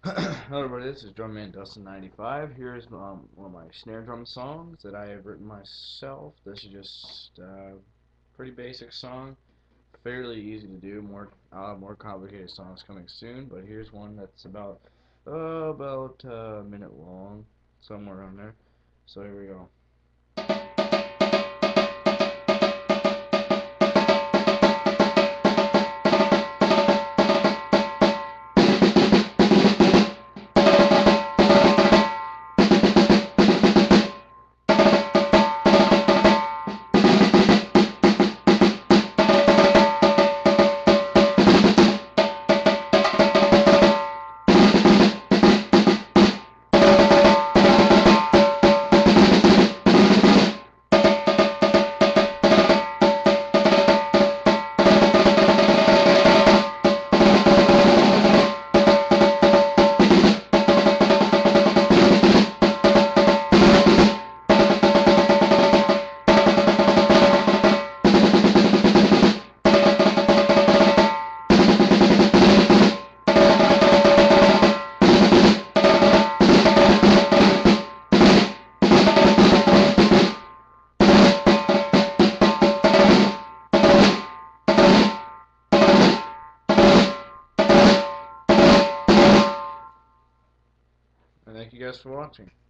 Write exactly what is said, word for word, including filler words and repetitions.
Hello everybody, this is Drumman Dustin ninety-five. Here's um, one of my snare drum songs that I have written myself. This is just a uh, pretty basic song, fairly easy to do. More uh, more complicated songs coming soon, but here's one that's about uh, about uh, a minute long, somewhere around there. So here we go. And thank you guys for watching.